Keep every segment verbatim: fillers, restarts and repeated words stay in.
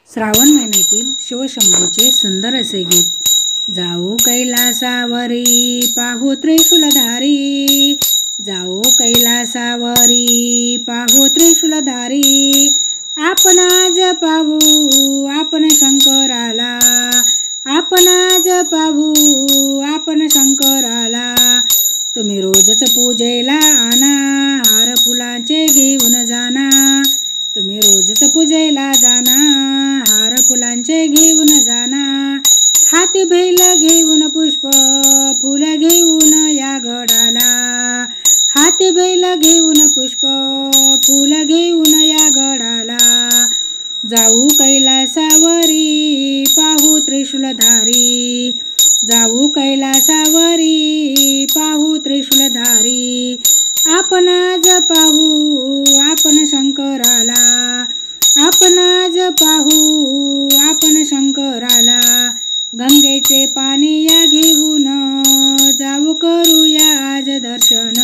श्रावण महिन्यातील शिवशंभूचे सुंदर असे गीत। जाऊ कैलासावरी पाहू त्रिशूलधारी, जाऊ कैलासावरी पाहू त्रिशूलधारी। आपण आज पाहू आपण शंकराला, आपण आज पाहू आपण शंकराला। तुम्ही रोजच पूजेला आणा, हार फुलांचे घेऊन जाना। तुम्ही रोजच पूजेला जाना, हार फुलांचे घेऊन जाना। हाती बैल घेऊन पुष्प फुल घेऊन या गडाला, हाती बैल घेऊन पुष्प फुल घेऊन या गडाला। जाऊ कैलासावरी पाहू त्रिशूलधारी, जाऊ कैलासावरी पाहू त्रिशूलधारी। आपण आज पाहू आपण शंकराला, आपण आज पाहू आपण शंकराला। गंगेचे पाणी या घेऊन जाऊ करूया आज दर्शन,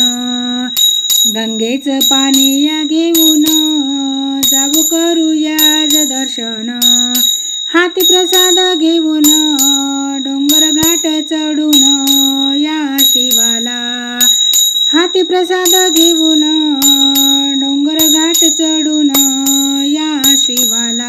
गंगेचं पाणी या घेऊन जाऊ करूया आज दर्शन। हाती प्रसाद घेऊन डोंगर घाट चढून या शिवाला, हाती प्रसाद घेऊन डोंगर घाट चढून या शिवाला।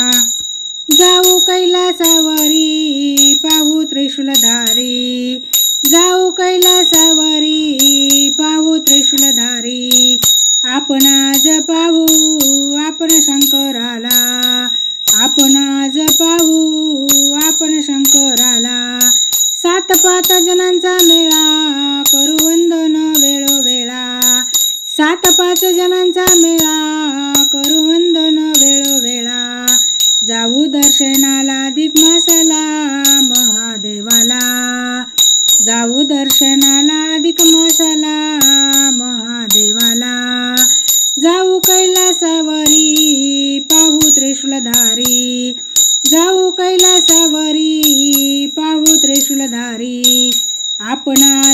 जाऊ कैलासावरी पाहू त्रिशूलधारी, जाऊ कैलासावरी पाहू त्रिशूलधारी। आपण आज पाहू आपण शंकराला, आपण आज पाहू आपण शंकराला। सात पाच जणांचा मेळा करू वंदन वेळोवेळा, सात पाच जणांचा मेळा करू वंदन वेळोवेळा। जाऊ दर्शनाला अधिक मासाला महादेवाला, जाऊ दर्शनाला अधिक मासाला महादेवाला। जाऊ कैलासावरी पाहू त्रिशूलधारी, जाऊ कैलासावरी पाहू त्रिशूलधारी। आपण